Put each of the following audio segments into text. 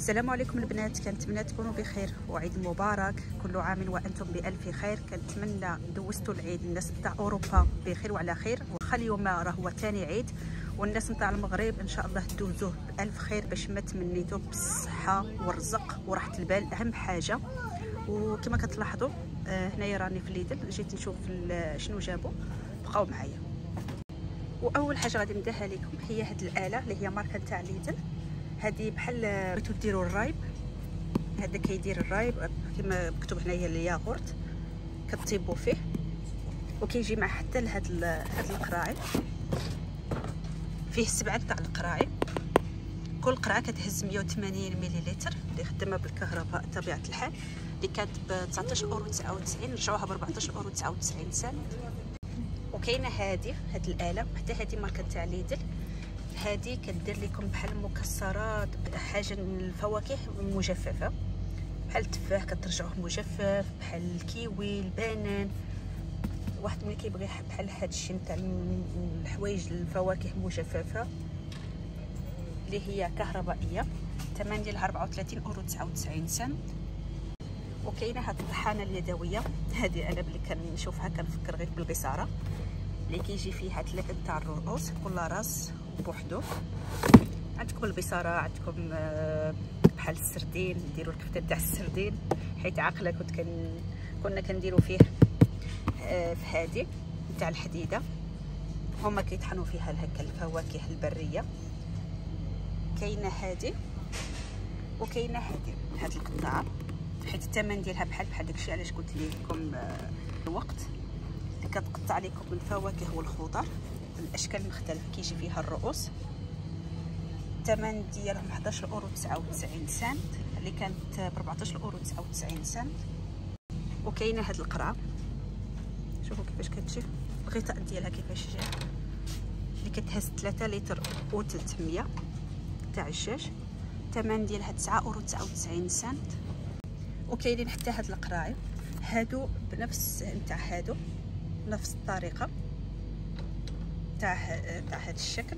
السلام عليكم البنات، كنتمنى تكونوا بخير وعيد مبارك. كل عام وانتم بالف خير. كنتمنى دوزتوا العيد الناس نتاع اوروبا بخير وعلى خير، واخا اليوم راه هو ثاني عيد، والناس نتاع المغرب ان شاء الله دوزوه بالف خير باش ما تمنيتوا بالصحه والرزق وراحه البال اهم حاجه. وكما كتلاحظوا هنايا راني في ليدل، جيت نشوف شنو جابوا، بقاو معايا. واول حاجه غادي نديرها لكم هي هاد الاله اللي هي ماركه تاع ليدل. هذه بحال بغيتو ديروا الرايب، هذا كيدير الرايب كما مكتوب هنايا الياغورت، كطيبوا فيه وكيجي مع حتى لهاد القراعي. فيه 7 تاع القراعي، كل قرعه كتهز 180 مليلتر اللي خدامه بالكهرباء طبيعه الحال، اللي كانت ب 19.99 رجعوها ب 14.99 سنت. وكاينه هاد الاله، حتى هذه ماركه تاع ليدل. هذه كدير لكم بحال مكسرات، حاجه من الفواكه مجففه بحال التفاح كترجعوه مجفف، بحال الكيوي، البنان. واحد ملي كيبغي بحال هادشي نتاع الحوايج الفواكه مجففه اللي هي كهربائيه، الثمن ديالها 34.99 سنت. وكاينه هاد الطحانه اليدويه، هذه انا بلي كنشوفها كنفكر غير بالقيصاره، اللي كيجي فيها 3 تاع الرؤوس، كل راس بوحدو. عندكم البصاره، عندكم بحال السردين، نديروا الكفته تاع السردين، حيت عاقله كنا كنديروا فيه في هذه تاع الحديده، هما كيطحنوا فيها هكا الفواكه البريه. كاينه هذه وكاينه هذه القطعه، حيت الثمن ديالها بحال داكشي علاش قلت لكم الوقت، اللي كتقطع لكم الفواكه والخضر الاشكال المختلفه. كيجي فيها الرؤوس، الثمن ديالهم 11.99 سنت اللي كانت ب 14.99 سنت. وكاينه هاد القرعه، شوفوا كيفاش كتجي الغطاء ديالها كيفاش جا، اللي كتهز 3 لتر و300 تاع الجاج، الثمن ديالها 9.99 سنت. وكاينين حتى هاد القراعي هادو بنفس نتاع هادو، نفس الطريقه تاع هاد الشكل،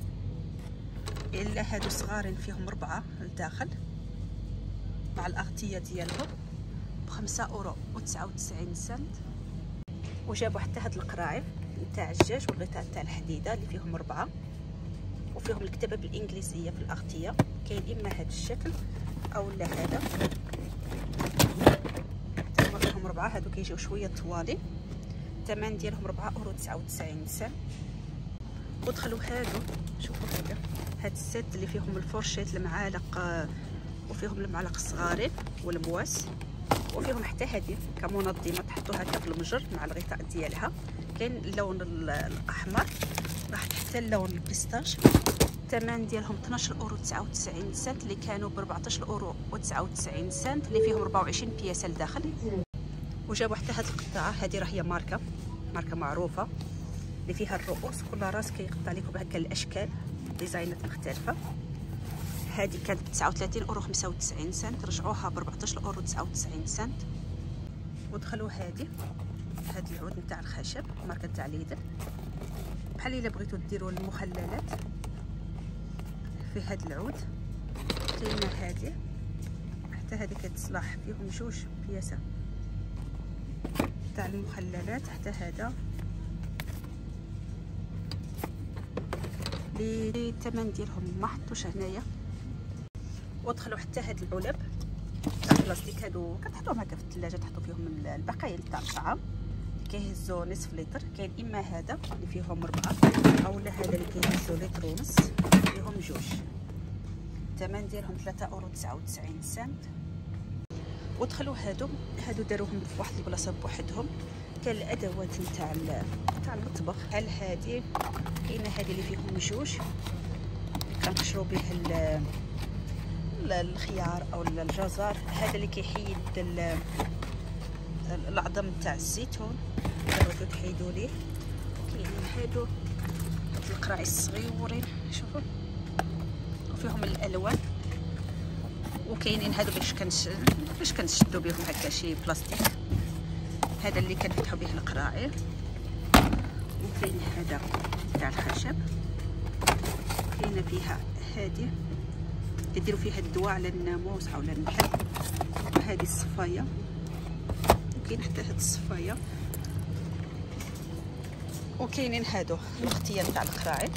الا هادو صغارين فيهم 4 لداخل مع الاغطيه ديالهم ب 5.99 سنت. وجابوا حتى هاد القراعي نتاع الدجاج والغطاء تاع الحديده اللي فيهم 4، وفيهم الكتابه بالانجليزيه في الاغطيه. كاين اما هاد الشكل او لا هذا، هما فيهم 4. هادو كيجيو شويه طوالي، الثمن ديالهم 4.99 سنت. ودخلوا هادو، شوفوا هاد السيت اللي فيهم الفرشيط، المعالق، وفيهم المعالق الصغارين والمواس، وفيهم حتى هذه كمنظمه تحطوها هكا في المجر مع الغطاء ديالها. كاين اللون الاحمر، راح حتى اللون البيستاش، الثمن ديالهم 12.99 سنت اللي كانوا ب 14.99 سنت، اللي فيهم 24 بياسه لداخل. وجابوا حتى هاد القطعه، هذه راه هي ماركه معروفه، اللي فيها الرؤوس، كل راس كيقطع لكم هكا الاشكال ديزاينات مختلفه. هذه كانت ب 39.95 سنت، رجعوها ب 14.99 سنت. ودخلوا هذه العود نتاع الخشب ماركه تاع ليدل، بحال الا بغيتو ديروا المخللات في هذا العود. كاينه هذه حتى هذه كتصلح، فيهم 2 بياسه تاع المخللات. حتى هذا اللي الثمن ديالهم ما حطوش هنايا. ودخلوا حتى هاد العلب تاع البلاستيك، هادو كتحطوهم هكا في الثلاجه، تحطوا فيهم البقايا تاع الطعام، كيهزوا نصف لتر. كاين اما هذا اللي فيهم 4، اولا هذا اللي كيهزوا لتر ونص، فيهم 2. الثمن ديالهم 3.99 سنت. ودخلوا هادو داروهم في واحد البلاصه بوحدهم. كاين الادوات نتاع المطبخ، بحال هذه، كاينه هذه اللي فيهم 2 كنقشروا به الخيار او الجزر. هذا اللي كيحيد العظم تاع الزيتون، تقدروا تحيدوا ليه. كاينين هادو القراعي الصغيورين، شوفوا، وفيهم الالوان. وكاينين هادو باش كنشدوا بهم هكا شي بلاستيك، هذا اللي كنفتحوا به القراعي. وكاين هذا تاع الخشب، كاينه فيها هذه كديروا فيه الدواء على الناموس او على النحل. وهذه الصفايه، وكاين حتى هاد الصفايه، وكاينين هادو الاختيار تاع القراعي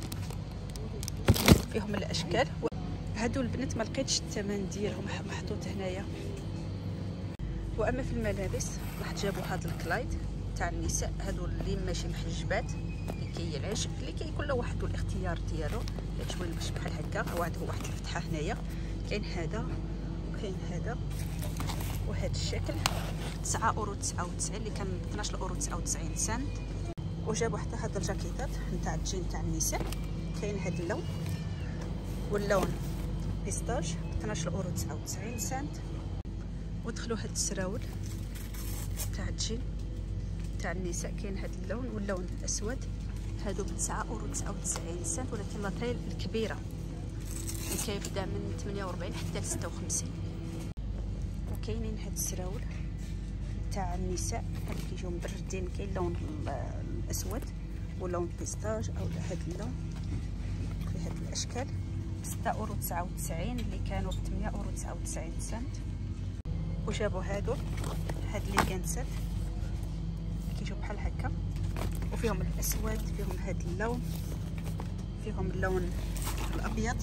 فيهم الاشكال. هادو البنات ما لقيتش الثمن ديالهم محطوط هنايا. واما في الملابس واحد جابوا هاد الكلايد تاع النساء، هادو اللي ماشي محجبات، اللي كينعش، اللي كيكون له واحد الاختيار ديالو، كتشوفوا باش بحال هكا. واحد هو واحد الفتحه هنايا، كاين هذا وكاين هذا، وهذا الشكل 9.99 اللي كان 12.99 سنت. وجابوا حتى هاد الجاكيطات نتاع الجين تاع النساء، كاين هاد اللون واللون بيستاج 12.99 سنت. ودخلوا هاد السراول تاع الجين تاع النساء، كاين هاد اللون واللون الاسود، هادو ب 9.99 سنت، ولكن لاطيل الكبيره اللي كيبدا من 48 حتى ل 56. وكاينين هاد السراول تاع النساء هاد كيجيو مبردين، كاين اللون الاسود ولون بيستاج او هاد اللون في هاد الاشكال 6.99 اللي كانوا ب 8.99 سنت. وجابوا هاد اللي كانسات كيجيو بحال هكا، وفيهم الاسود، فيهم هاد اللون، فيهم اللون الابيض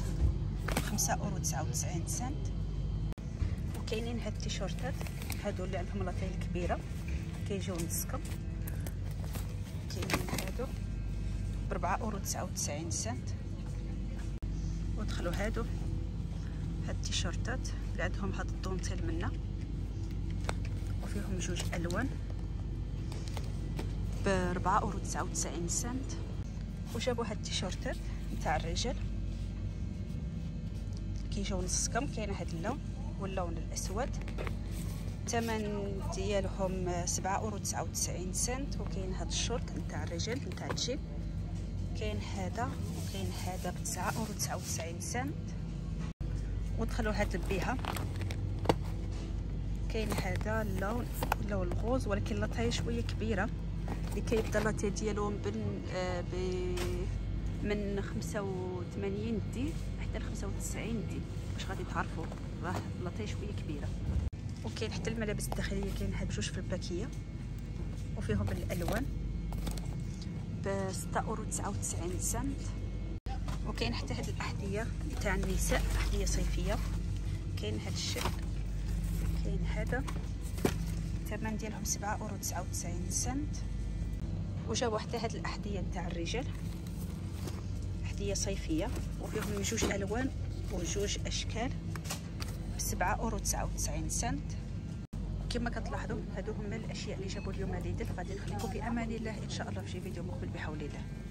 5.99 سنت. وكاينين هاد التيشيرتات هادو اللي عندهم لاطيل كبيره، كيجيو مسكم، كاينين هادو ب 4.99 سنت. ودخلوا هاد التيشيرتات اللي عندهم هاد الدونتيل منا، وفيهم جوج الوان ب 4.99 سنت. وجابوا هاد التيشيرتات نتاع الرجال كيجيو نص كم، كاين هاد اللون واللون الاسود، الثمن ديالهم 7.99 سنت. وكاين هاد الشورت نتاع الرجال نتاع الجيب، كاين هذا وكاين هذا ب 9.99 سنت. ودخلوا هاد البيها، كاين هذا اللون الغوز، ولكن لاطاي شويه كبيره، اللي كيبدا لاطاي ديالو من 85 دي حتى ل 95 دي، باش غادي تعرفوا راه لاطاي شويه كبيره. وكاين حتى الملابس الداخليه، كاين هاد جوج في الباكيه وفيهم الالوان ب 6.99 سنت. وكاين حتى هاد الاحذيه تاع النساء، احذيه صيفيه، كاين هاد الشكل، كاين هذا، الثمن ديالهم 7.99 سنت. وجابوا حتى هاد الاحذيه تاع الرجال، احذيه صيفيه، وفيهم جوج الوان وجوج اشكال ب 7.99 سنت. كما كتلاحظوا هادو هما الاشياء اللي جابوا اليوم ليدل. غادي نخليكم في امان الله ان شاء الله في شي فيديو مقبل بحول الله.